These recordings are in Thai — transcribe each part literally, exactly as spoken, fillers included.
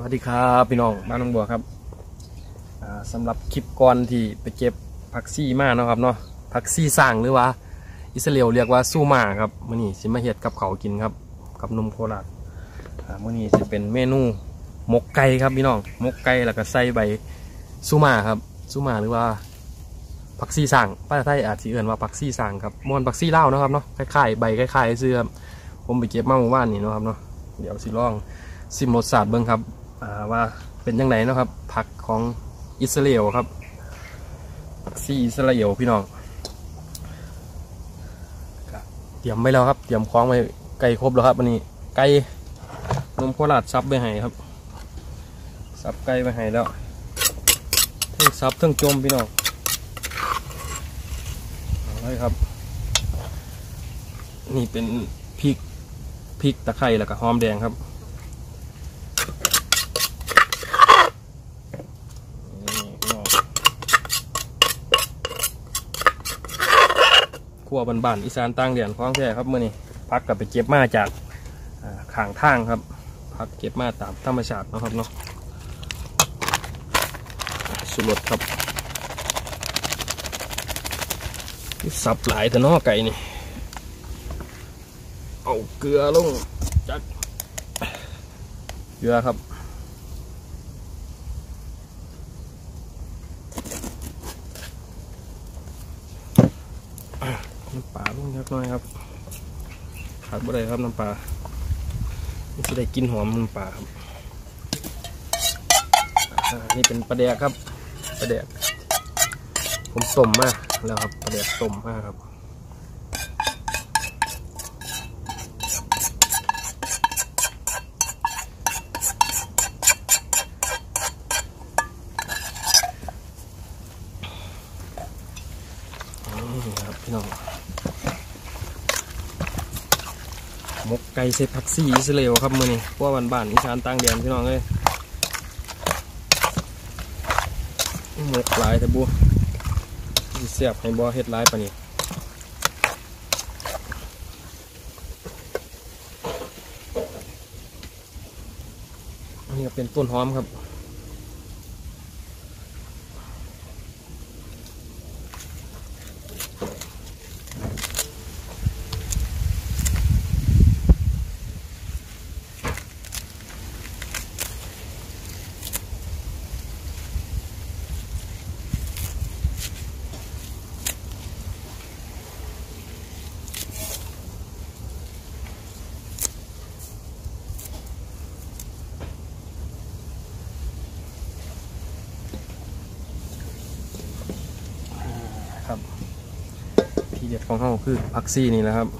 วัสดีครับพี่น้องบ้านน้องบัวครับสำหรับคลิปก่อนที่ไปเก็บผักซี่มาเนาะครับเนาะผักซี่สร้างหรือว่าอิสราเอลเรียกว่าซูมาครับมื้อนี้สิมาเฮ็ดกับเขากินครับกับนมโคราชมื้อนี้จะเป็นเมนูหมกไก่ครับพี่น้องหมกไก่แล้วก็ใส่ใบซูมาครับซูมาหรือว่าผักซี่สร้างภาษาไทยอาจจะเอื่นว่าผักซี่สร้างครับม้วนผักซี่เล่านะครับเนาะคล้ายๆใบคล้ายๆเสื้อผมไปเก็บมาเมื่อวานนี้เนาะครับเนาะเดี๋ยวสิลองซิมรสชาติเบิ้งครับว่าเป็นยังไงนะครับผักของอิสราเอลครับผักซี่อิสราเอลพี่น้องเตรียมไว้แล้วครับเตรียมคล้องไว้ไก่ครบแล้วครับวันนี้ไก่นมโคราชซับไปให้ครับซับไก่ไปให้แล้วทั้งซับทั้งจมพี่น้องเอาเลยครับนี่เป็นพริกพริกตะไคร้แล้วก็หอมแดงครับขั้วบานๆอีสานต่างเดียนคล้องแท้ครับเมื่อนี้พักกับไปเก็บมาจากข้างทางครับพักเก็บมาตามธรรมชาตินะครับเนาะสุรสครับสับหลายแต่นอไก่นี่เอาเกลือลงจัดเกลือครับน้ำปลาลงเล็กน้อยครับขาดบ่ได้ครับน้ำปลาไม่จะได้กินหอมน้ำปลาครับนี่เป็นปลาแดกครับปลาแดกผมต้มมากแล้วครับปลาแดกต้มมากครับพี่น้องหมกไก่ใส่ผักซี่อิสราเอลครับมือนี่พวกบ้านๆอีสานต่างแดนพี่น้องเลยหมกหลายแต่บัวเสียบให้บัวเฮ็ดหลายปะนี่อันนี้เป็นต้นหอมครับครับที่เด็ดของเขาคือผักซี่นี่แหละครับ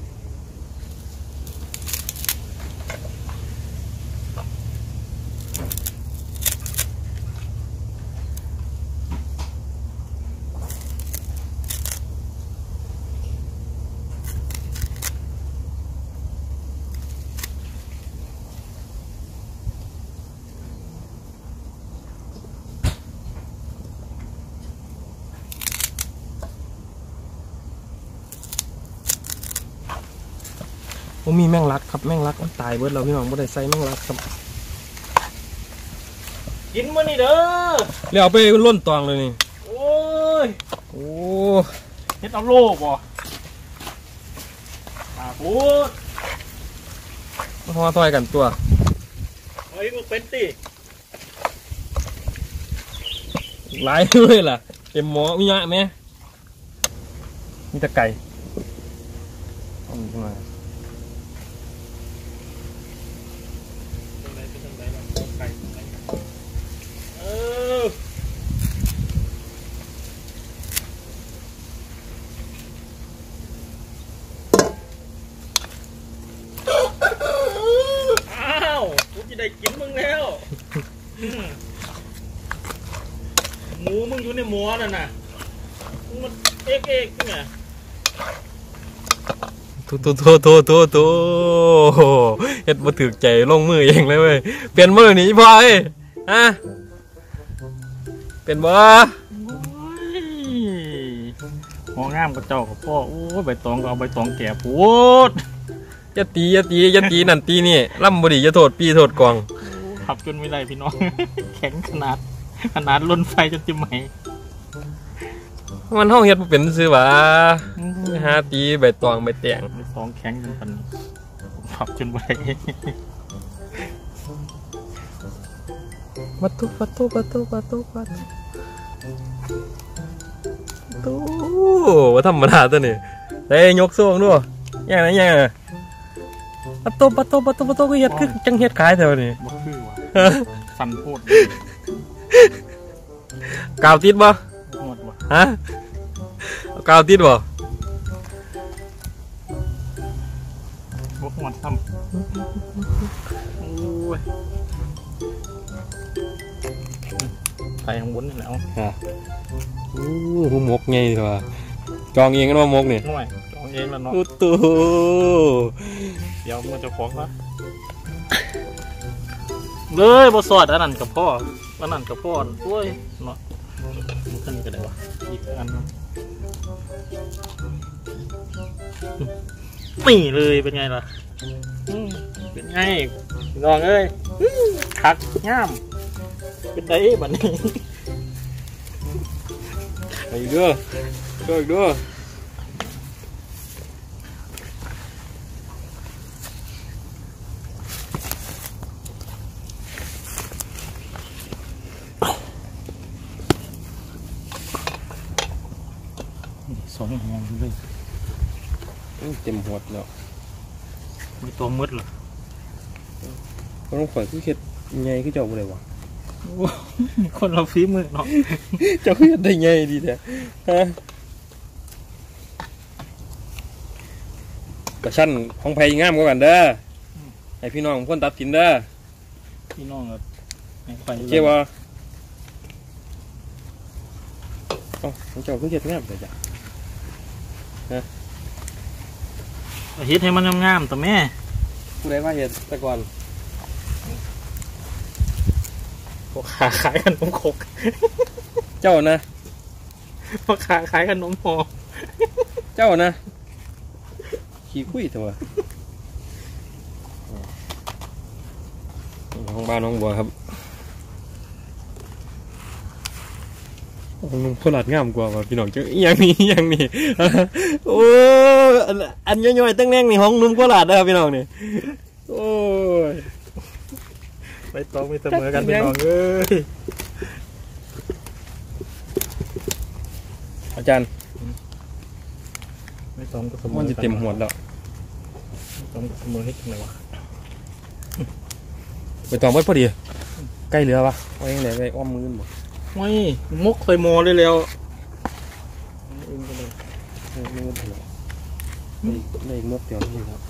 ผมมีแมงลักครับแมงลักมันตายเบิดเราพี่น้องไม่ได้ใส่แมงลักครับกินมันนี่เด้อเลี้ยวไปล้นตองเลยนี่โอ้ยโอ้เฮ็ดเอาโลกบ่ปาปูดมาทอทอยกันตัวเฮ้ยมันเป็นติหลายเลยล่ะเต็มหม้อมีเยอะไหมมีแต่ไก่เอาขึ้นมาได้กินมึงแล้วหมูมึงอยู่ในหม้อนั่นน่ะมันเอกเอกไงทุทุทุทุทุทุเฮ็ดมาถือใจลงมือเองเลยเว้ยเปลี่ยนมือหนีพ่อเอ้ยฮะเป็นบ่หองามกับเจ้ากับพ่อโอ้ใบตองก็เอาใบตองแก่พูดอย่าตีอย่าตีอย่าตีนั่นตีนี่ล่ำบดีอย่าโทษปีโทษกองโขับจนไม่ได้พี่น้อง แข็งขนาดขนาดล้นไฟจนจะไหมมันห้องเฮ็ดเป็นซื้อวะหาตีใบตองใบแตงใบตองแข็งจนปันขับจนไหวประตูประตูประตูประตูประตูตู้ว่าธรรมดาตัวนี้ได้ยกโซ่ด้วยยังไงยังไงประตูประตูประตูประตูก็เฮ็ดคือจังเฮ็ดขายแถวนี้บ่คือว่ะสั่นโพดกาวติดบ่หมดบ่ฮะกาวติดบ่บ่หมดซ้ำโอ้ยใส่ข้างบนนี่แหละเอาฮะโอ้โหมกไงดีกว่าจองเองกันว่ามกนี่หน่อยจองเองแล้วเนาะตู้เดี๋ยวมันจะฟ้องนะเลยบอสอดอันนั้นกับพ่ออันนั้นกับพ่อโอ้ยเนาะมันขึ้นกันได้วะอีกอันนี่เลยเป็นไงล่ะเป็นไงลองเอ้ยคักง่ามเป็นไงแบบนี้ไปด้วยด้วยด้วยสองหัวเลยเต็มหัวแล้วมีตัวมืดเหรอก็ต้องฝ่ายที่เข็ดไงคือเจ้าอะไรวะคนเราฝีมือเนาะเจ้าคือได้ไงดีแท้ฮะกระชั้นของไผ่งามกว่ากันเด้อให้พี่น้องคนตัดสินเด้อพี่น้องแบบเจ้าวะอ๋อเจ้าคือเข็ดงามแต่จ้ะฮะเฮ็ดให้มันงามๆแต่แม่ผู้ใดว่าเฮ็ดแต่ก่อนพวกขาขายขนมครกเจ้านะพวกขาขายขนมห่อเจ้านะขี้คุยเถอะห้องบ้านน้องบัวครับนุ่มโคตรงามกว่าพี่น้องเจ้าอย่างนี้อย่างนี้โอ้อันย่อยๆตั้งแน่งนี่ห้องนุ่มโคตรนะครับพี่น้องนี่โอ้ยไปต้องมีเสมอกันพี่น้องเอ้ยอาจารย์ไม่ต้องก็เสมอมันจะเต็มหัวแล้วไม่ต้องก็เสมอให้ทำไมวะไปต้องไว้พอดีใกล้เรือปะเอาเองเลยไปอ้อมมือหมดไม่มุกใส่หม้อเลยแล้วเองก็เลยมือถือในอีกมุกเดียวนี่ครับ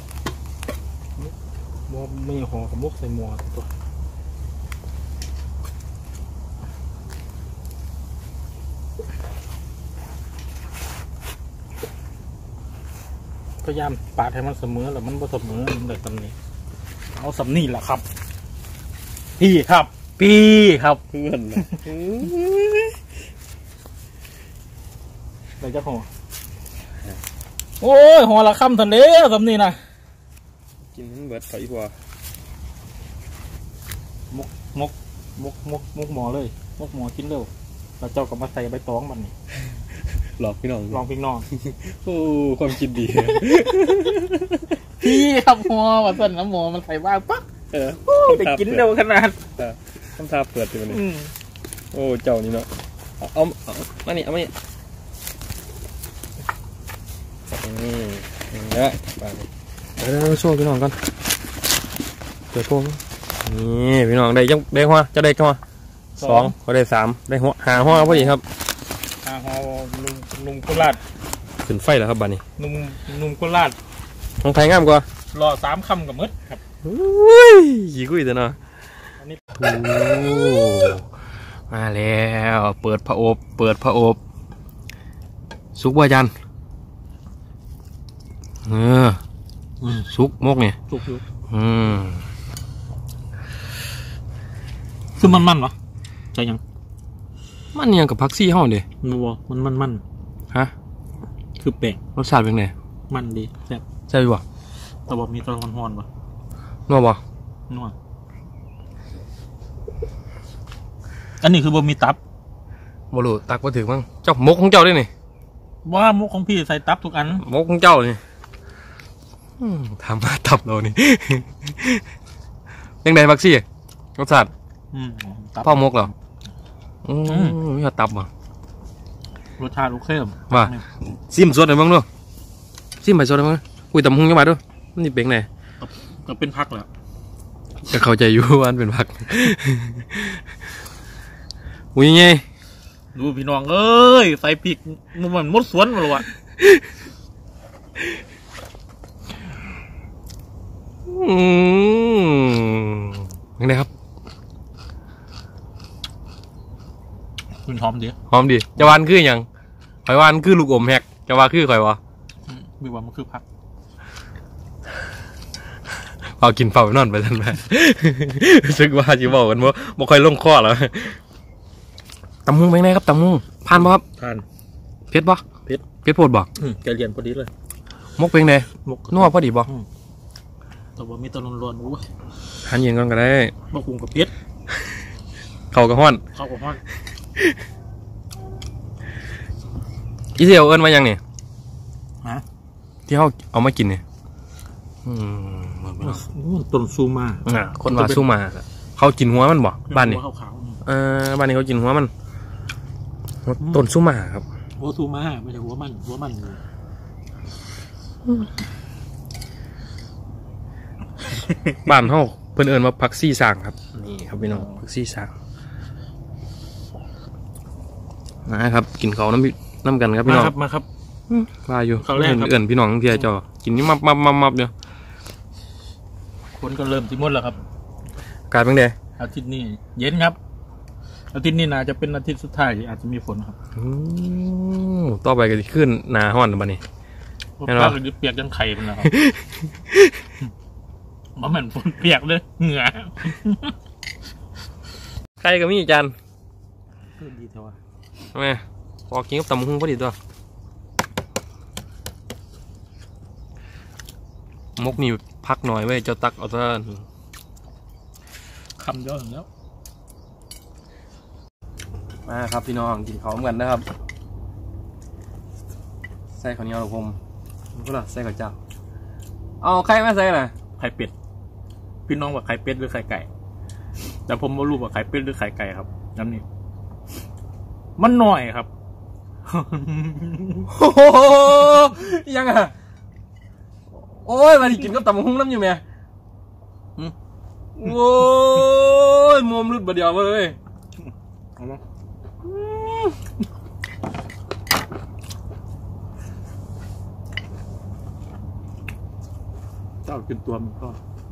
หม้อไม่ห่อกับมุกใส่หม้อตัวพยายามปาดให้มันเสมอแล้วมันบ่เสมอมันเลยตำนี้เอาสำนี่แหละครับพี่ครับพี่ครับเพื่อนเลยจะห่อโอ้ยห่อละคำทันเด้อสำนี่นะกินเบิดไฟกว่ามุกมุกมุกมุกมุกหมอเลยมุกหมอกินเร็วแล้วเจ้าก็มาใส่ใบตองมันนี่หลอกพี่น้องลองพี่น้องโอ้ความคิดดีพี่ครับหมอมาสั่นน้ำหมอมันใส่บ้างปั๊บเออไปกินเร็วขนาดทำท่าเปิดอยู่นี่โอ้เจ้านี่เนาะเอาเอามานี่เอามานี่นี่เด้อไปเดี๋ยวโชว์พี่น้องกันเดี๋ยวโชว์นี่พี่น้องได้ยังได้หัวจะได้กี่หัวสองก็ได้สามได้หัวหาหัวพอดีครับหาหัวนุ่มนุ่มโคราชขึ้นไฟแล้วครับบ้านนี้นุ่มนุ่มโคราชของไทยงามกว่ารอสามคำกับมืดครับอุ้ยยี่กุ้ยแต่เนาะมาแล้วเปิดพระอบเปิดพระอบสุกบ่จันเออสุกมกเนี่ยสุกอยู่อืมคือมันมันวะใจยังมันยังกับพักซี่ห้องเดียนัวมันมันมันฮะคือแปลกรสชาติเป็นไงมันดีแซ่บใช่ป่ะแต่บอกมีตอนฮอนๆป่ะนัวป่ะนัวอันนี้คือบ่มีตับโมลูตักมาถึงมั้งเจ้ามกของเจ้าด้วยนี่ว่ามุกของพี่ใส่ตับทุกอันมกของเจ้านี่ทำมาตับเรานี่ ยังไงบักซี่รสชาติพ่อมกเหรออืมมีตับมั้งรสชาติโอเคมว่าซิมสดเลยมั้งด้วยซิมไปสดเลยมั้งคุยตำหุงยังไงด้วยนี่เป็นไงก็เป็นพักแหละก็เข้าใจอยู่ว่าเป็นพักอุ้ยไงดูพี่น้องเอ้ยใส่พริกมันเหมือนมดสวนมาเลยวะอืมยังไงครับคุณหอมดีหอมดีจะวานคืออย่างข่อยวานคือลูกอมแฮกจะว่าคือข่อยวะมีว่ามันคือพักเอากินเฝ้านอนไปทันไปซึกว่าจีบอกกันว่าบ่ค่อยลงคอแล้วตำมุงเป็นไงครับตำมุงผ่านบ่ครับผ่านเผ็ดบ่เผ็ดเผ็ดโพดบ่แกเรียนพอดีเลยมกเป็นไงมกนัวพอดีบ่แต่ว่ามีตะลนร้อนอู้หันยิงกันก็ได้มกกุ้งกับเผ็ดเข้ากระห้อนเข้ากระห้อนอีเสียวเอิ้นมายังนี่ฮะที่เขาเอามากินเนี่ยต้นซูมาอ่าคนว่าซูมาเขากินหัวมันบ่บ้านนี่เออบ้านนี้เขากินหัวมันต้นซูมาครับหัวซูมาไม่ใช่หัวมันหัวมันบ้านเขาเพิ่นเอิ้นว่าผักซี่สางครับนี่ครับพี่น้องผักซี่สางนะครับกินเขาน้ำน้ำกันครับพี่น้องมาครับว่าอยู่เขาเอิ้นพี่น้องเพียจอกินนี่มับมับมับมับเนี่ยคนก็เริ่มสิมดแล้วครับอากาศเป็นไงอาทิตย์นี้เย็นครับอาทิตย์นี้น่าจะเป็นอาทิตย์สุดท้ายอาจจะมีฝนครับต่อไปก็จะขึ้นหนาห้อนบ้านี้เห็นไหมเปียกจนไข่มันแล้วมันเหมือนฝนเปียกเลยเหงื่อใครก็มีจานดีเท่าไหร่ทำไมพอกินกับตำหุ้งพอดีตัวมกนี่พักหน่อยไว้เจ้าตักเอาซะคำเยอะแล้วมาครับพี่น้องกินข้าวเหมือนกันนะครับใส่ข้าวเหนียวหรือผมก็ล่ะใส่ข้าวเจ้าเอาไข่ไม่ใส่น่ะไข่เป็ดพี่น้องว่าไข่เป็ดหรือไข่ไก่แต่ผมไม่รู้ว่าไข่เป็ดหรือไข่ไก่ครับน้ำนี่มันหน่อยครับโอ้ยังอ่ะโอ้ยมาดิกินกับตำหุ้งน้ำอยู่ไหมโอ้ยมุมรุดบดเดียวเลยเจ้ากินตัวมันก็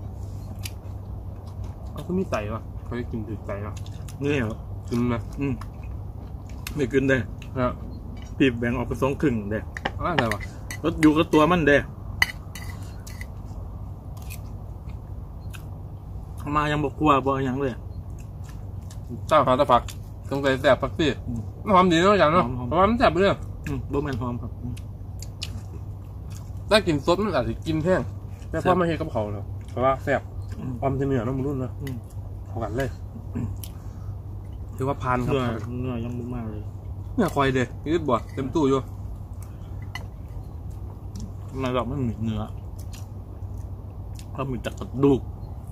เอาเขามีไตป่ะเขาจะกินถือไตป่ะนี่เหรอกินนะอืมไม่กินได้นะปีบแบ่งออกเป็นสองครึ่งเด้อะไรวะรถอยู่กับตัวมันเด้มายังบอกกลัวบอกยังเลยเจ้าหาตะผักต้องใส่แสบผักสิหอมดีเนาะอย่างเนาะเพราะว่ามันแสบไปเลยอืมโบแมนหอมครับถ้ากินซดมันอาจจะกินแห้งแต่พอไม่เห็นกับเขาแล้วเพราะว่าแสบความเนื้อน้ำมันรุ่นนะเข้ากันเลยถือว่าพันครับเนื้อยังมากเลยเนื้อควายเด็ดยืดบ่เต็มตู้อยู่ในดอกไม่มีเนื้อก็มีแต่กระดูก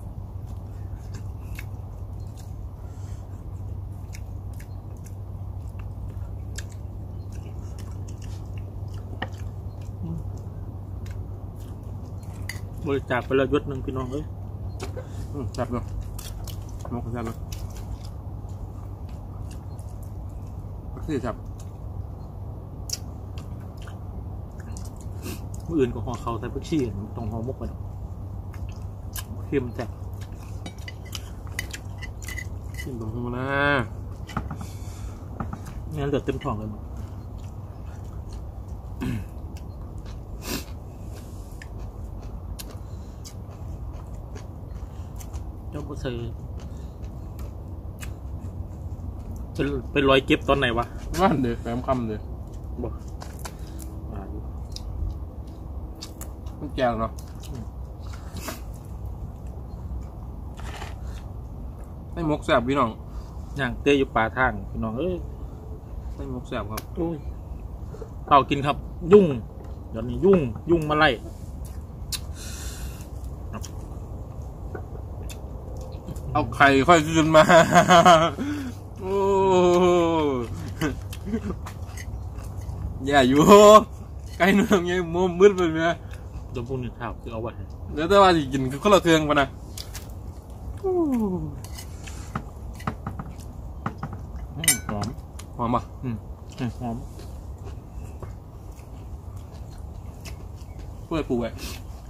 บริจาคไปแล้วยศหนึ่งพี่น้องเอ้ยแซ่บเลยนกแซ่บเลยพักซี่แซ่บเมื่ออื่นก็ห่อเขาใส่พักชีต้องห่อมกไปเค็มแซ่บกินตรงหัวนะงั้นเดือดเต็มท้องเลยมั้งเจ้าบ่ใส่เป็นเป็นรอยเก็บตอนไหนวะนั่นเดี๋ยวแฝงคำเดี๋ยวบ่มันแก่เนาะให้มกแซ่บพี่น้องย่างเตี้ยอยู่ป่าทางพี่น้องเอ้ยไม่มกแสบครับอุ้ยเต่ากินครับ ยุ่งเดี๋ยวนี้ยุ่งยุ่งมาไล่เอาไข่ค่อยคืนมาโอ้อย่าอยู่ไก่เนื้อยังมุมมืดไปไหมจนพวกนี้ข้าวคือเอาไว้แล้วแต่ว่าจะกินคือคนละเครื่องปะนะหอมหอมปะอืมหอมเพื่อปลูกไว้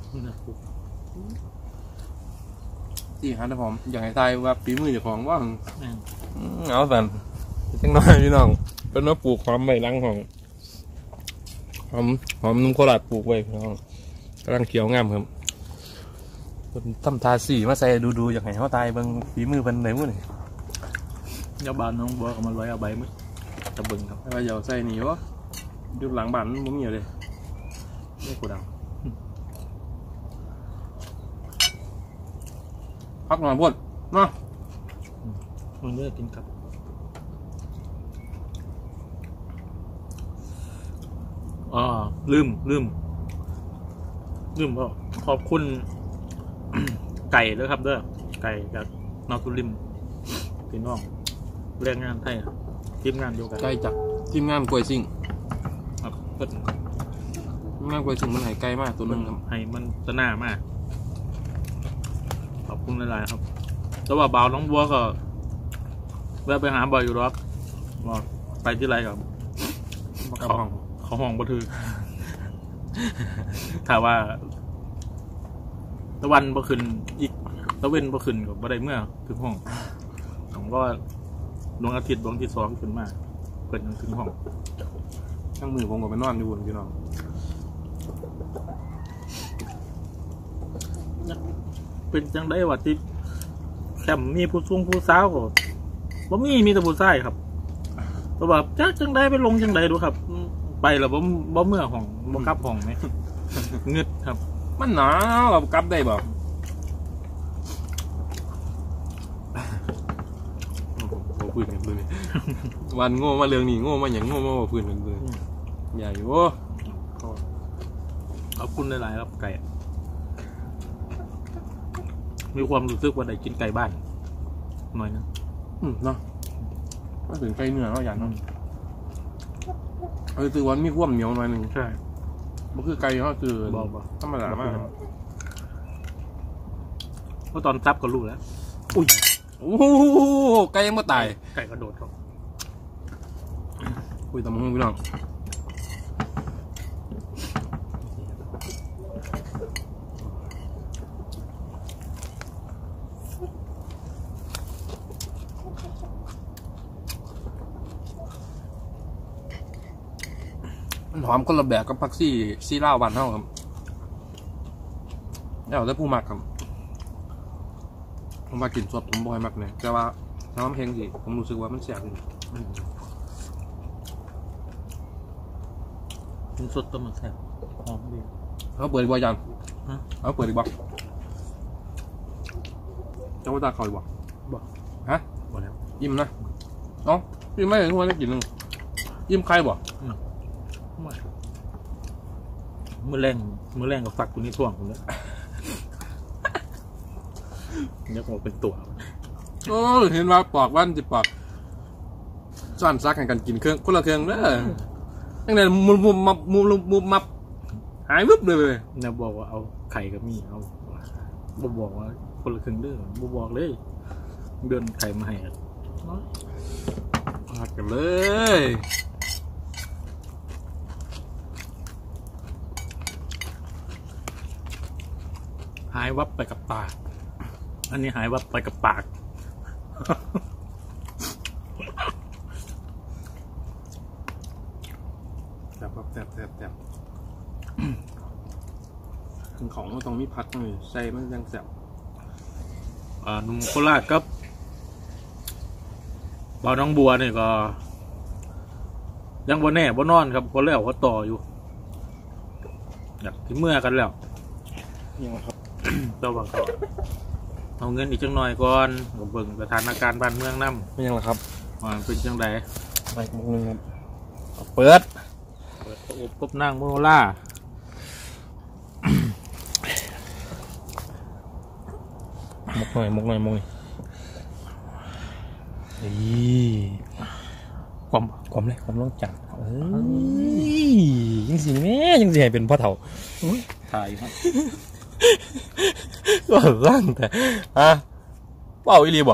ที่ฮันนะผมอยากให้ทายว่าปีมือเจ้าของว่าเอาสันจังน้อยพี่น้องเป็นว่าปลูกหอมใบลังของหอมหอมนุ่มโคราชปลูกไว้พี่น้องกำลังเขียวงามครับทำทาสีมาใส่ดูๆอยากให้เขาตายบางฝีมือเป็นไหนมั้งนี่ยาบานน้องบัวก็มาร้อยเอาใบมั้ยตะบึงครับแต่ว่าอย่าใส่หนีวะอยู่หลังบ้านมันมีอยู่เลยไม่กูดังพักหน่อยพวดเนาะมันเลือกกินครับอ๋อลืมลืมลืมพ่อขอบคุณไก่ด้วยครับเด้อไก่จากนอสุริมพี่น้องแรงงานไทยทีมงานเดียวกันไก่จากทีมงานกล้วยซิ่งครับเปิดทีมงานกล้วยซิ่งมันหายไกลมากตัวนึงครับให้มันตะหน้ามากขอบคุณหลายๆครับแต่ว่าบ่าวน้องบัวก็แวะไปหาบ่อยอยู่หรอกบอกไปที่ไรกับเขาห้องเขาห้องบันทึกถ้าว่าตะวันบ่ขึ้นอีกตะเว้นบ่ขึ้นก็บ่ได้เมื่อถึงห้องผมก็ดวงอาทิตย์ดวงที่สองขึ้นมาเปิดถึงห้องทั้งมือผมก็ไปนอนอยู่บนพี่น้องเป็นจังได้ว่าที่แคมมีผู้สูงผู้สาวก็บ่มีมีแต่ผู้ชายครับแต่ว่าจักจังได้ไปลงจังได้ดูครับไปแล้วบ่บ่เมื่อห้องบ่กลับห้องไหมเงึดครับมันหนาวแบบกลับได้บ่โอ้พื้นกันเลยวันโง่มาเรื่องนี้โง่มาอย่างโง่มาว่าพื้นกันเลยใหญ่โว้ขอบคุณหลายๆครับไก่มีความรู้สึกว่าได้กินไก่บ้านหน่อยนะอืมเนาะก็ถึงไก่เนื้อเราอย่างนั้นเออคือวันมีความเหนียวหน่อยหนึ่งใช่มันคือไก่เขาคือธรรมดามากเพราะตอนซับก็รู้แล้วอุ้ยโอ้ไก่ยังไม่ตายไก่กระโดดครับคุยตามมึงพี่น้องหอมคนละแบบกับผักซี่ซีล่าบานเท่าครับแล้วได้ผู้มักครับผมมากินสดผมบ่อยมากเลยแต่ว่าน้ำเพลงสิผมรู้สึกว่ามันแสบจริงมันสดต้มมันแสบหอมดีเขาเปิดอีกบ่ยังเขาเปิดอีกบ่เจ้าตาเขาอีกบ่บ่ฮะบ่แล้วยิ้มนะเนาะยิ้มไม่เห็นทุกวันได้กินนึงยิ้มใครบ่มือแรงมือแรงกับฝักตัวนี้ท่วงผมเลยเนี่ยผมเป็นตัวโอ้เห็นว่าปอกวันจะปอกซ่อนซักให้กันกินเครื่องคนละเครื่องเด้อตั้งแต่มุมมุมมับมุมมุมมับหายมึบเลยเลยเนี่ยบอกว่าเอาไข่กับมีเอาบอกบอกว่าคนละเครื่องเด้อบอกบอกเลยเดินไข่มาให้พากันเลยหายวับไปกับปากอันนี้หายวับไปกับปากแซ่บแซ่บแซ่บแซ่บของมันต้องมีพัดเลยใส่มันยังแซ่บอ่านุ่มโคราชครับบ่าวน้องบัวเนี่ยก็ยังบ่แน่บ่นอนครับก็แล้วก็ต่ออยู่อยากที่เมื่อกันแล้วยังครับตัวบางเขาเอาเงินอีกจังหน่อยก่อนก็เบิ่งสถานการณ์บ้านเมืองนำไม่ยังหรอครับว่าเป็นจังได๋ไปมุกนึงครับเปิดเปิดอบกบนางโมล่ามุกหน่อยมุกหน่อยมุกหน่อยนี่ความความเลยความร้องจัดเอ้ยยังสิแม่ยังสิให้เป็นพ่อเฒ่าถ่ายครับก็ร่างแต่ฮะเปล่าอีรีบ่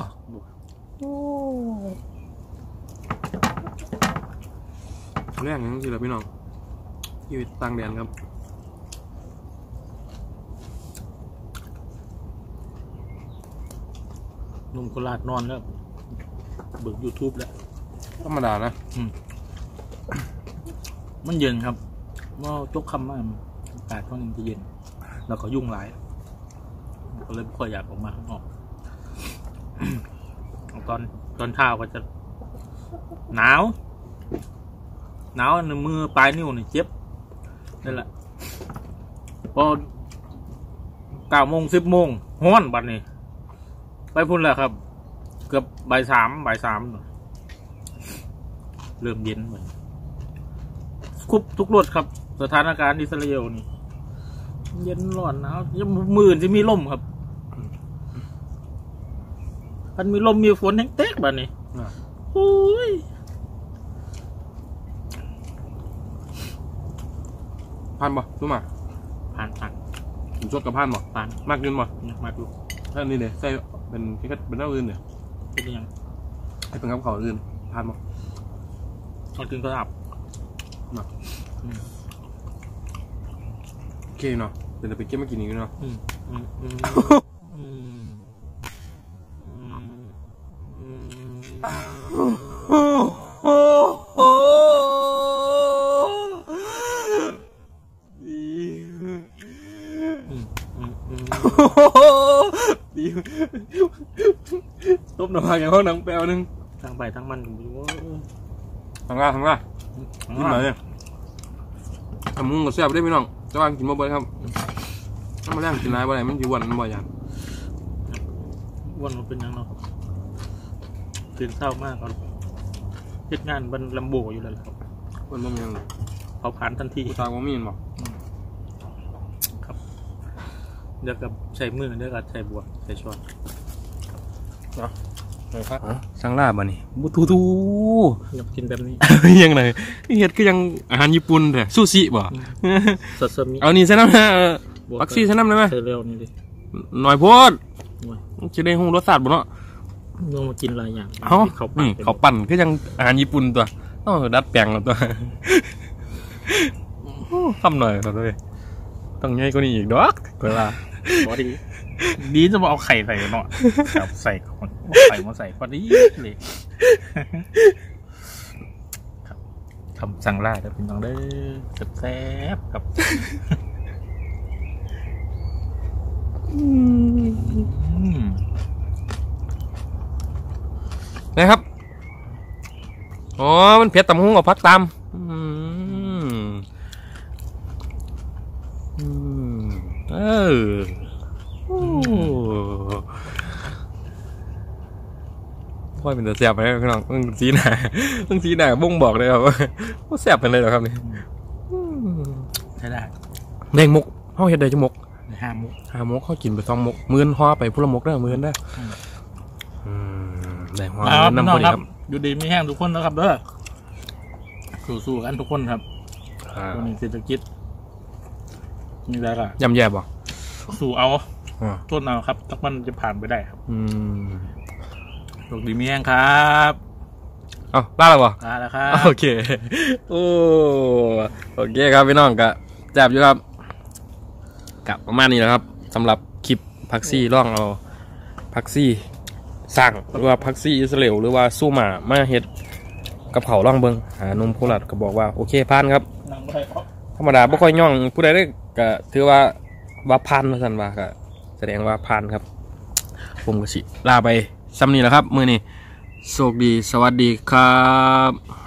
แรกยังสิล่ะพี่น้องชีวิตต่างแดนครับนุ่มโคราชนอนแล้วเบิก YouTube แล้วธรรมดานะมันเย็นครับเมื่อจกคำมากอากาศก็ยังจะเย็นแล้วก็ยุ่งหลายก็เลยไม่ค่อยอยากออกมาข้างนอกตอนตอนเช้าก็จะหนาวหนาวในมือปลายนิ้วนี่เจ็บนั่นแหละพอเก้าโมงสิบโมงฮ้อนบัดนี้ไปพุ่นแล้วครับเกือบบ่ายสามบ่ายสามเริ่มเย็นเหมือนคุบทุกรถครับสถานการณ์อิสราเอลนี่เย็นร้อนหนาวยังมื่นจะมีลมครับมันมีลมมีฝนแห้งเต๊กแบบนี้โอ้ยผ่านบ่รู้มาผ่านผ่านผมชดกับผ่านบ่ผ่านมากเกินบ่มากดูท่านนี่เนี่ยใส่เป็นที่ก็เป็นเรื่องอื่นเนี่ยเป็นยังไอ้เป็นคำขออื่นผ่านบ่ตอนกินก็อับโอเคเนาะเดี๋ยวไปเก็บมากินอีกเนาะต้มหน่อยอย่างห้องหนังแปลวนึงทั้งไปทั้งมันอยู่ว่าทำง่ายทำง่ายกินหน่อยเนี่ยทำมุ้งกับแซ่บได้พี่น้องจะวางกินมาบ่อยครับถ้ามาแรงกินอะไรบ่อยมันอยู่วันมันบ่อยอย่างวันมันเป็นยังเนาะตื่นเช้ามากครับเฮ็ดงานบันลำโบอยู่แล้วครับวันบ่มียังเขาผ่านทันทีตาบ่มีบอกครับเดี๋ยวกับใช้มือเดี๋ยวกับใช้บวกใช้ช้อนเนาะสังลาบะนี่บุทูทูอยากกินแบบนี้ยังไงเฮ็ดคือยังอาหารญี่ปุ่นแท้ซูชิบ่ซาซิมิเอานี่ใส่น้ำนะปักซี่ใส่น้ำได้ไหมใส่เร็วนี่ดิหน่อยโพดจะได้หูรสชาติบ่เนาะลองมากินหลายอย่างเอ้านี่เขาปั่นคือยังอาหารญี่ปุ่นตัวเออดัดแปลงแล้วตัวทำหน่อยครับด้วยต้องง่ายกว่านี้อีกดอกเวลาพอดีดีจะมาเอาไข่ใส่เนาะแบบใส่คนไข่มาใส่พอดีเลยครับทำสั่งล่าจะเป็นต้องได้แซ่บๆครับนะครับอ๋อมันเผ็ดตำหุ้งกับพักตามเออพ่อเป็นตัวแสบไปแล้วพี่น้องต้องสีหน้าต้องสีหน้าบ่งบอกเลยครับว่าแสบเป็นเลยเหรอครับนี่ใช่ได้แดงมุกเขาเห็ดได้จมุกห้ามุกห้ามุกเขากินไปสองมุกมือนห่อไปพุละมุกได้มือนได้แดงห่อน้ำพอดีครับอยู่ดีไม่แห้งทุกคนนะครับเด้อสู้ๆกันทุกคนครับวันนี้เศรษฐกิจนี่ได้ละยำแย่บ่สู้เอาต้นเอาครับตักมันจะผ่านไปได้ครับอืมโชคดีมีแห้งครับเอาได้แล้วบ่ได้แล้วครับโอเคโอ้โอเคครับพี่น้องกะแซ่บอยู่ครับกับประมาณนี้นะครับสำหรับคลิปพักซี่ร่องเอาพักซี่สั่งหรือว่าพักซี่อิสราเอลหรือว่าสู้หมามาเฮ็ดกับเขาร่องเบิงหานมโคราชก็บอกว่าโอเคผ่านครับธรรมดาไม่ค่อยย่องผู้ใดได้ก็ถือว่าว่าผ่านมาสันว่าก็แสดงว่าผ่านครับผมก็สิลาไปซ้ำนี้แหละครับมื้อนี้โชคดีสวัสดีครับ